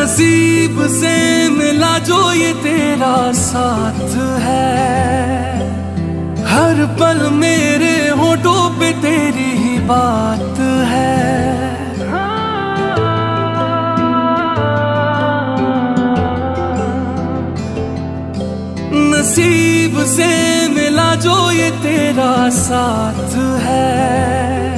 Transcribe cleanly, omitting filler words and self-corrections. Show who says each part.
Speaker 1: नसीब से मिला जो ये तेरा साथ है, हर पल मेरे होठों पे तेरी ही बात है। नसीब से मिला जो ये तेरा साथ है,